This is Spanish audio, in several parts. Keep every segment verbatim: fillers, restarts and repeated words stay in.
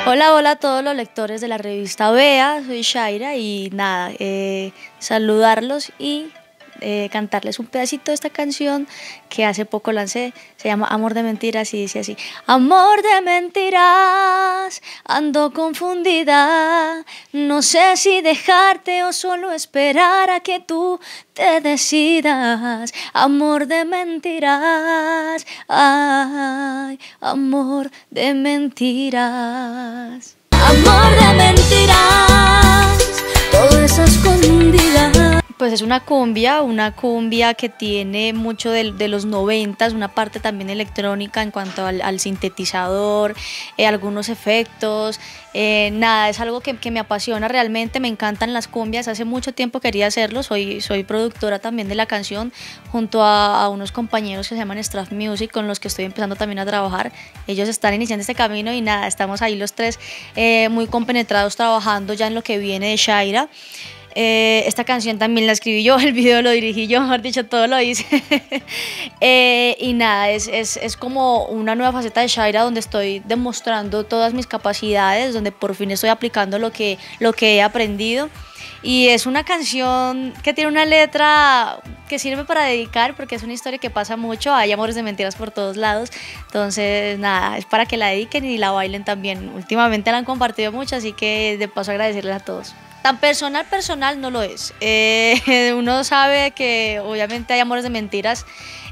Hola, hola a todos los lectores de la revista Vea, soy Shaira y nada, eh, saludarlos y eh, cantarles un pedacito de esta canción que hace poco lancé, se llama Amor de Mentiras y dice así: Amor de mentiras, ando confundida, no sé si dejarte o solo esperar a que tú te decidas. Amor de mentiras, ay, amor de mentiras. Amor de mentiras, todo eso escondida. Pues es una cumbia, una cumbia que tiene mucho de, de los noventas, una parte también electrónica en cuanto al, al sintetizador, eh, algunos efectos, eh, nada, es algo que, que me apasiona realmente, me encantan las cumbias, hace mucho tiempo quería hacerlo, soy, soy productora también de la canción junto a, a unos compañeros que se llaman Straff Music con los que estoy empezando también a trabajar, ellos están iniciando este camino y nada, estamos ahí los tres eh, muy compenetrados trabajando ya en lo que viene de Shaira. Eh, esta canción también la escribí yo, el video lo dirigí yo, mejor dicho, todo lo hice. eh, y nada, es, es, es como una nueva faceta de Shaira donde estoy demostrando todas mis capacidades, donde por fin estoy aplicando lo que, lo que he aprendido. Y es una canción que tiene una letra que sirve para dedicar porque es una historia que pasa mucho, hay amores de mentiras por todos lados, entonces nada, es para que la dediquen y la bailen también. Últimamente la han compartido mucho, así que de paso agradecerles a todos. Tan personal, personal no lo es. Eh, uno sabe que obviamente hay amores de mentiras,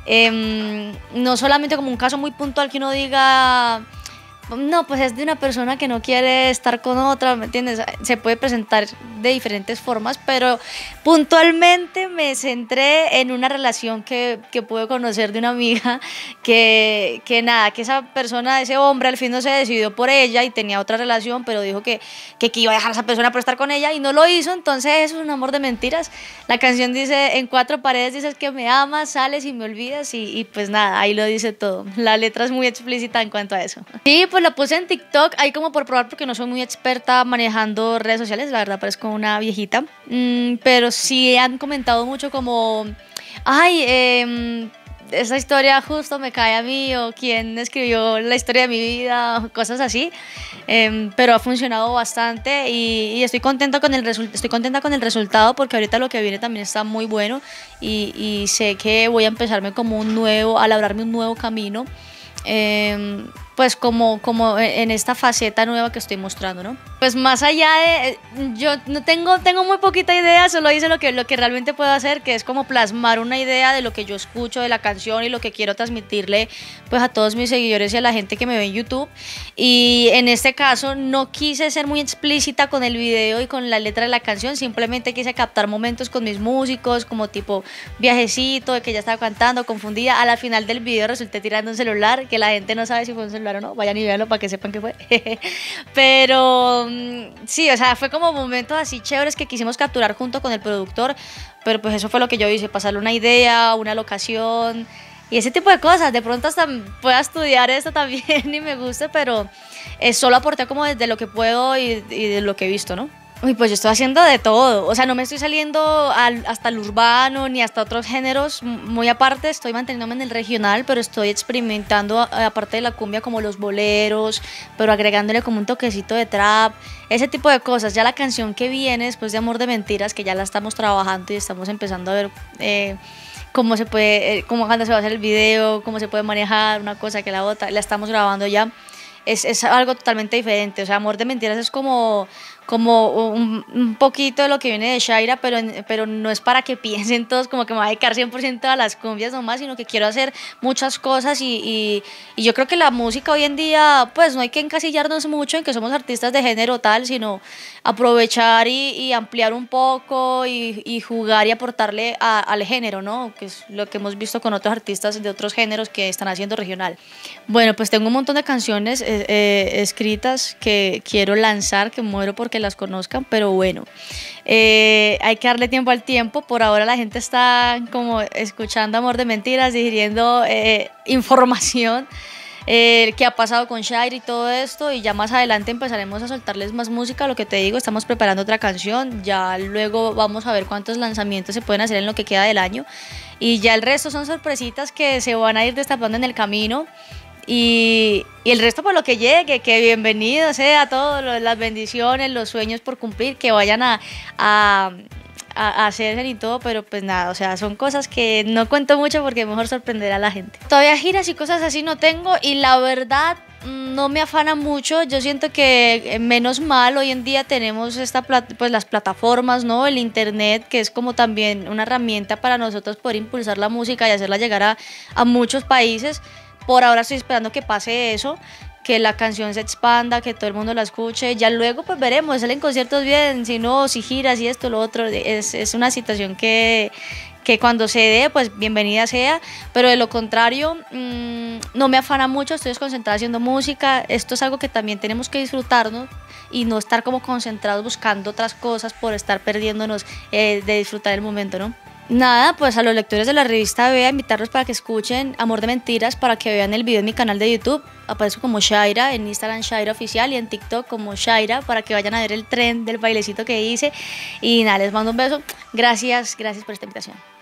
eh, no solamente como un caso muy puntual que uno diga, no, pues es de una persona que no quiere estar con otra, ¿me entiendes? Se puede presentar de diferentes formas, pero puntualmente me centré en una relación que, que pude conocer de una amiga, que, que nada, que esa persona, ese hombre al fin no se decidió por ella y tenía otra relación, pero dijo que, que, que iba a dejar a esa persona por estar con ella y no lo hizo, entonces eso es un amor de mentiras. La canción dice, en cuatro paredes dices que me amas, sales y me olvidas y, y pues nada, ahí lo dice todo. La letra es muy explícita en cuanto a eso. Sí, pues la puse en TikTok, ahí como por probar porque no soy muy experta manejando redes sociales, la verdad parezco una viejita, mm, pero sí han comentado mucho como, ay, eh, esa historia justo me cae a mí, o quién escribió la historia de mi vida, o cosas así, eh, pero ha funcionado bastante y, y estoy, contenta con el estoy contenta con el resultado porque ahorita lo que viene también está muy bueno y, y sé que voy a empezarme como un nuevo, a labrarme un nuevo camino. Eh, pues como, como en esta faceta nueva que estoy mostrando, ¿no? Pues más allá de, yo no tengo, tengo muy poquita idea, solo hice lo que, lo que realmente puedo hacer, que es como plasmar una idea de lo que yo escucho de la canción y lo que quiero transmitirle pues a todos mis seguidores y a la gente que me ve en YouTube. Y en este caso no quise ser muy explícita con el video y con la letra de la canción, simplemente quise captar momentos con mis músicos, como tipo viajecito, de que ya estaba cantando, confundida. A la final del video resulté tirando un celular, que la gente no sabe si fue un celular o no, vayan y véanlo para que sepan que fue. Pero sí, o sea, fue como momentos así chéveres que quisimos capturar junto con el productor, pero pues eso fue lo que yo hice, pasarle una idea, una locación y ese tipo de cosas. De pronto hasta pueda estudiar esto también y me guste, pero eh, solo aporté como desde lo que puedo y, y de lo que he visto, ¿no? Uy, pues yo estoy haciendo de todo, o sea, no me estoy saliendo al, hasta el urbano ni hasta otros géneros, muy aparte, estoy manteniéndome en el regional, pero estoy experimentando, aparte de la cumbia, como los boleros, pero agregándole como un toquecito de trap, ese tipo de cosas. Ya la canción que viene después de Amor de Mentiras, que ya la estamos trabajando y estamos empezando a ver eh, cómo se puede, eh, cómo cuándo se va a hacer el video, cómo se puede manejar una cosa que la otra, la estamos grabando ya. Es, es algo totalmente diferente, o sea, Amor de Mentiras es como, como un, un poquito de lo que viene de Shaira, pero, pero no es para que piensen todos como que me voy a dedicar cien por ciento a las cumbias nomás, sino que quiero hacer muchas cosas y, y, y yo creo que la música hoy en día, pues no hay que encasillarnos mucho en que somos artistas de género tal, sino aprovechar y, y ampliar un poco y, y jugar y aportarle a, al género, ¿no? Que es lo que hemos visto con otros artistas de otros géneros que están haciendo regional. Bueno, pues tengo un montón de canciones eh, eh, escritas que quiero lanzar, que muero porque las conozcan, pero bueno, eh, hay que darle tiempo al tiempo. Por ahora la gente está como escuchando Amor de Mentiras, digiriendo eh, información eh, que ha pasado con Shaira y todo esto, y ya más adelante empezaremos a soltarles más música. Lo que te digo, estamos preparando otra canción, ya luego vamos a ver cuántos lanzamientos se pueden hacer en lo que queda del año, y ya el resto son sorpresitas que se van a ir destapando en el camino. y, y el resto por lo que llegue, que bienvenido sea todo, lo- las bendiciones, los sueños por cumplir, que vayan a, a, a, a hacerse y todo, pero pues nada, o sea, son cosas que no cuento mucho porque es mejor sorprender a la gente. Todavía giras y cosas así no tengo y la verdad mm, no me afana mucho. Yo siento que eh, menos mal hoy en día tenemos esta plat- pues las plataformas, ¿no? El internet, que es como también una herramienta para nosotros poder impulsar la música y hacerla llegar a, a muchos países. Por ahora estoy esperando que pase eso, que la canción se expanda, que todo el mundo la escuche. Ya luego pues veremos, salen conciertos bien, si no, si giras y esto, lo otro. Es, es una situación que, que cuando se dé, pues bienvenida sea. Pero de lo contrario, mmm, no me afana mucho, estoy desconcentrada haciendo música. Esto es algo que también tenemos que disfrutarnos y no estar como concentrados buscando otras cosas por estar perdiéndonos eh, de disfrutar el momento, ¿no? Nada, pues a los lectores de la revista Vea, invitarlos para que escuchen Amor de Mentiras, para que vean el video en mi canal de YouTube. Aparezco como Shaira, en Instagram Shaira Oficial y en TikTok como Shaira, para que vayan a ver el tren del bailecito que hice. Y nada, les mando un beso. Gracias, gracias por esta invitación.